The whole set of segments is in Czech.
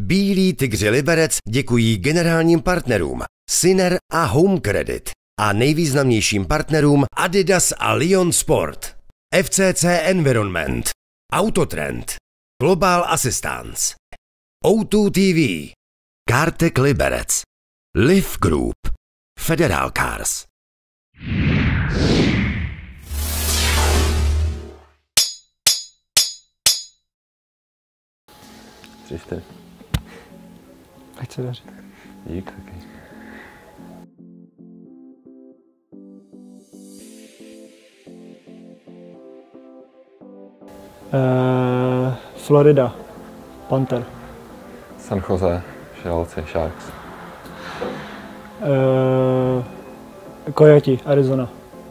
Bílí tygři Liberec děkují generálním partnerům Syner a Home Credit a nejvýznamnějším partnerům Adidas a Lyon Sport, FCC Environment, Autotrend, Global Assistance, O2 TV, Kartek Liberec, Liv Group, Federal Cars. Tři, čtyři. Ať se daří. Dík, taky. Florida. Panther. San Jose, Šelci, Sharks. Coyote, Arizona.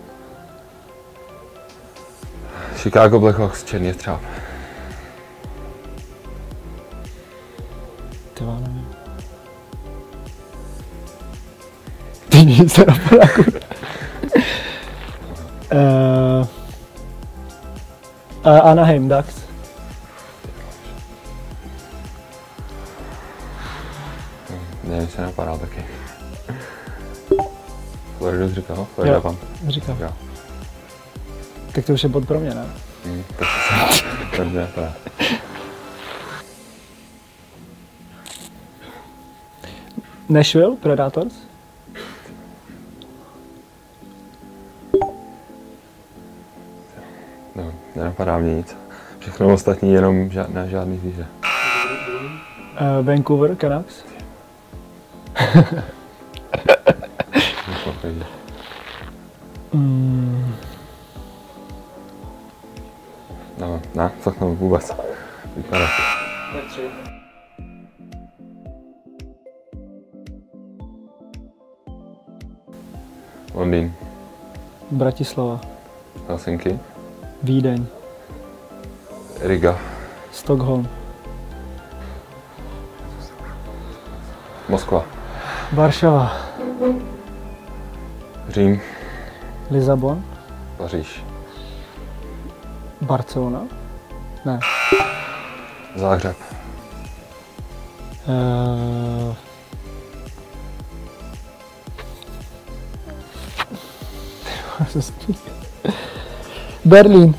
Chicago Blackhawks, Černý střáp. Ty vole, nevím. Ty nic se napadá. Anaheim Ducks. Nevím, se napadá taky. Floridu říkal? Florida Panther. Říkal. Tak to už je bod pro mě, ne? To se napadá. Nashville Predators. No, nenapadá mě nic. Všechno ostatní jenom žádný zvíře. Vancouver Canucks. No, ne, fakt nevím vůbec. Vypadá. Londýn. Bratislava. Helsinki. Vídeň. Riga. Stockholm. Moskva. Varšava. Řím. Lisabon. Paříž. Barcelona. Ne. Záhřeb. Berlín.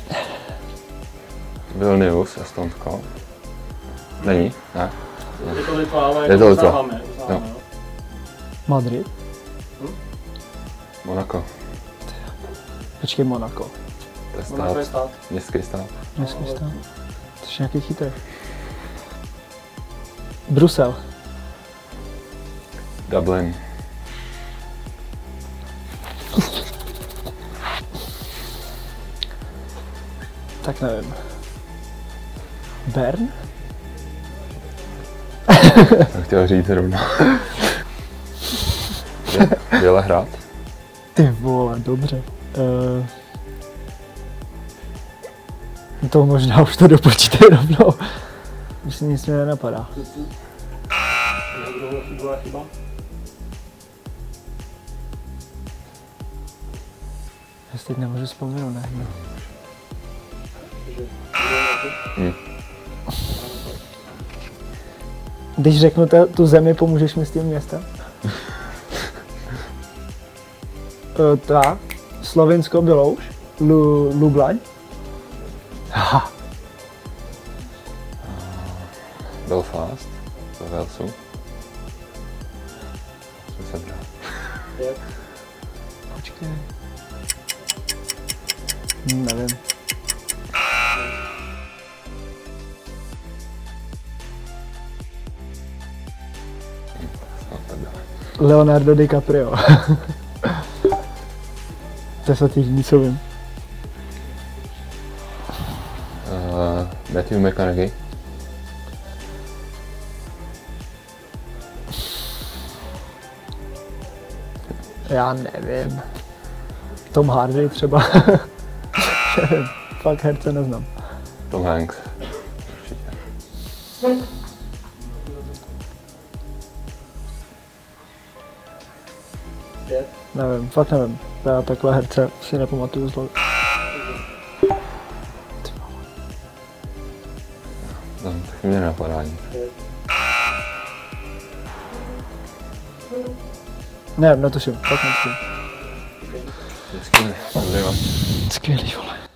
Vilnius, Estonsko. Není? Ne? Je to Litva, ale je to Litva. Jo. Madrid. Monako. Počkej, Monako. To je Monako je stát. stát. Městský stát. Městský stát. To je nějaký chytrý. Brusel. Dublin. Tak nevím. Bern? Jsem chtěl říct rovno. Bělehrad. Ty vole, dobře. To možná už to dopočítej rovnou. Už si nic mě nenapadá. Chyba. Já si teď nemůžu vzpomenout, ne? Když řeknu tu zemi, pomůžeš mi s tím městem? Tak, Slovinsko, Bělouš, Lublaň. Aha. Belfast. Do Walesu. Jsem se bral. Počkej. Nevím. Leonardo DiCaprio. To je jediný, co vím. Matthew McConaughey. Já nevím. Tom Hardy třeba. Fakt herce neznám. Tom Hanks. Určitě. Nevím, fakt nevím. Já takhle herce si nepamatuju z hlavy. No, tak mě nenapadá nic. Ne, netuším, fakt netuším. Skvělý, Skvělý, vole.